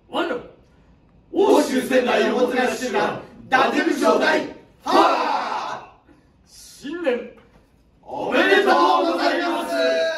我ら欧州仙台おもてなし集団伊達部長隊はあ新年おめでとうございます。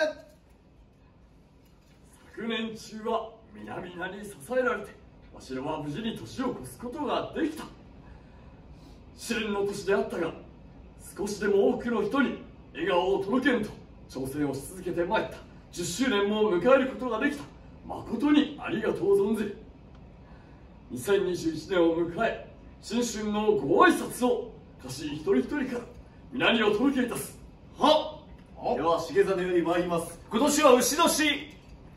昨年中は皆々に支えられてわしらは無事に年を越すことができた。試練の年であったが少しでも多くの人に笑顔を届けんと挑戦をし続けてまいった。10周年も迎えることができた。誠にありがとう存ずる。2021年を迎え新春のご挨拶を家臣一人一人から皆にお届けいたす。 はっ、では重真より参ります。今年は牛年。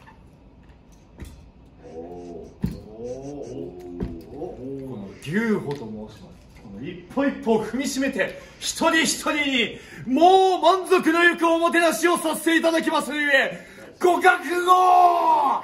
この牛歩と申します。この一歩一歩を踏みしめて一人一人にもう満足のゆくおもてなしをさせていただきますゆえご覚悟。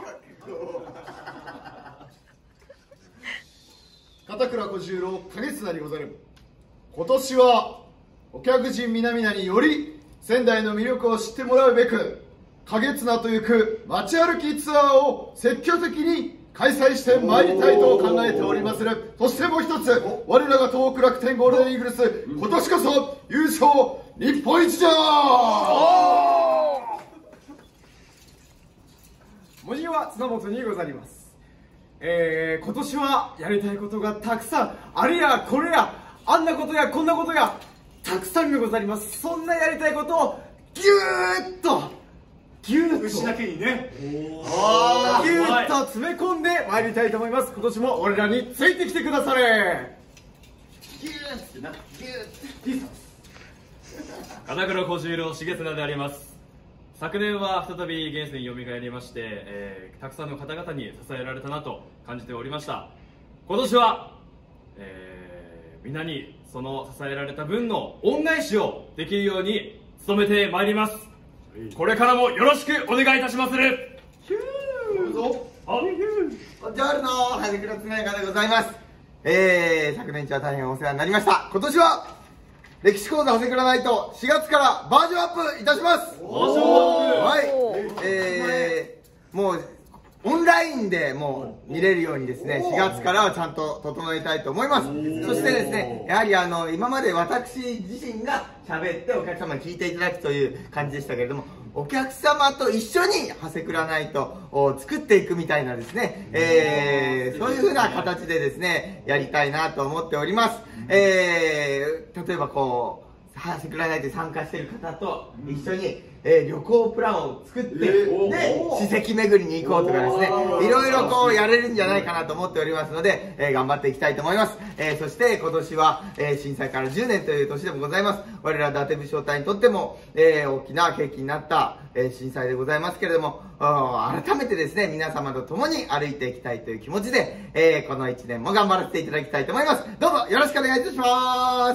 片倉小十郎景綱にござる。今年はお客人皆々により仙台の魅力を知ってもらうべく景綱というく街歩きツアーを積極的に開催してまいりたいと考えておりまする。そしてもう一つ、我らが東北楽天ゴールデンイーグルス、今年こそ優勝日本一じゃー。 文字は綱本にござります。今年はやりたいことがたくさん、あれやこれやあんなことやこんなことやたくさんでござります。そんなやりたいことをぎゅーっと牛だけにね、 ぎゅーっと詰め込んでまいりたいと思います。今年も俺らについてきてくだされ。 ギューってな、ギューって。 片倉小十郎重綱であります。昨年は再び現世によみがえりまして、たくさんの方々に支えられたなと感じておりました。今年は、皆にその支えられた分の恩返しをできるように努めてまいります。これからもよろしくお願いいたしまする。 どうぞ。 ボンジョルノ、羽倉恒也でございます。昨年中は大変お世話になりました。今年は歴史講座長谷倉ナイト4月からバージョンアップいたします。はい、もうオンラインでもう見れるようにですね、4月からはちゃんと整えたいと思います。そしてですね、やはり今まで私自身が喋ってお客様に聞いていただくという感じでしたけれども、お客様と一緒に長谷倉ナイトを作っていくみたいなですね、そういう風な形でですね、やりたいなと思っております。例えばこう、長谷倉ナイトに参加している方と一緒に、旅行プランを作って、で、史跡巡りに行こうとかですね、いろいろこうやれるんじゃないかなと思っておりますので、頑張っていきたいと思います。そして今年は、震災から10年という年でもございます。我ら伊達武将隊にとっても、大きな契機になった、震災でございますけれども、改めてですね、皆様と共に歩いていきたいという気持ちで、この1年も頑張らせていただきたいと思います。どうぞよろしくお願いいたします。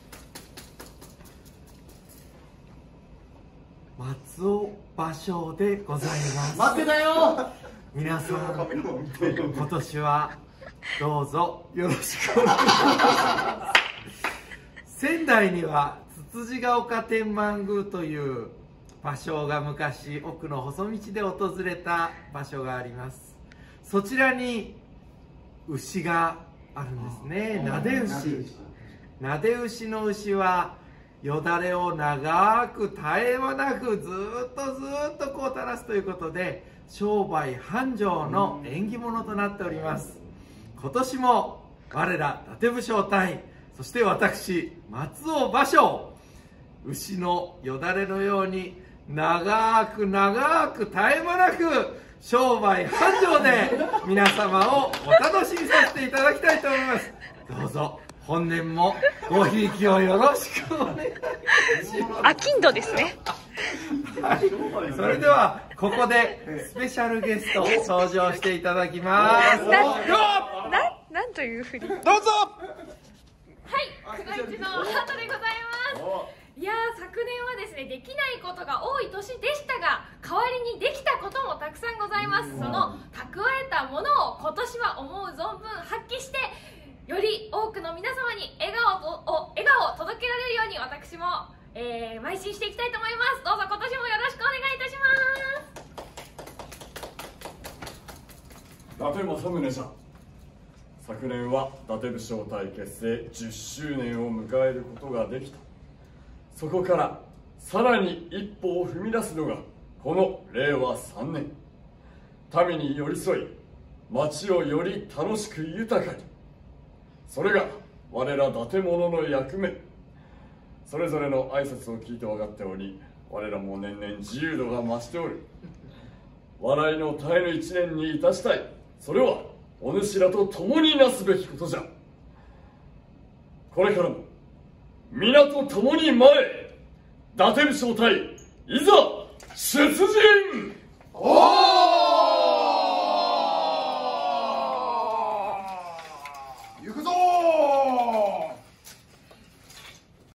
松尾芭蕉でございます。 待ってたよ。 皆さん、今年はどうぞよろしくお願いします。仙台にはつつじが丘天満宮という芭蕉が昔奥の細道で訪れた場所があります。そちらに牛があるんですね。なで牛。なで牛の牛はよだれを長く絶え間なくずっとこう垂らすということで商売繁盛の縁起物となっております。今年も我ら伊達武将隊、そして私松尾芭蕉、牛のよだれのように長く絶え間なく商売繁盛で皆様をお楽しみさせていただきたいと思います。どうぞ本年もごひいきをよろしくお願いします。 商人ですね。 はい、それではここでスペシャルゲスト登場していただきます。 なんというふり。どうぞ。 はい、くのいちのハートでございます。いやー、昨年はですね、できないことが多い年でしたが、代わりにできたこともたくさんございます。その蓄えたものを今年は思う存分発揮して、より多くの皆様に笑顔を届けられるように私も、邁進していきたいと思います。どうぞ今年もよろしくお願いいたします。 伊達政宗じゃ。昨年は伊達武将隊結成10周年を迎えることができた。そこからさらに一歩を踏み出すのがこの令和3年。民に寄り添い、町をより楽しく豊かに。それが我ら伊達者の役目。それぞれの挨拶を聞いて分かっており、我らも年々自由度が増しておる。笑いの絶えぬ一年にいたしたい。それはお主らと共になすべきことじゃ。これからも皆と共に前へ。伊達武将隊いざ出陣。 おー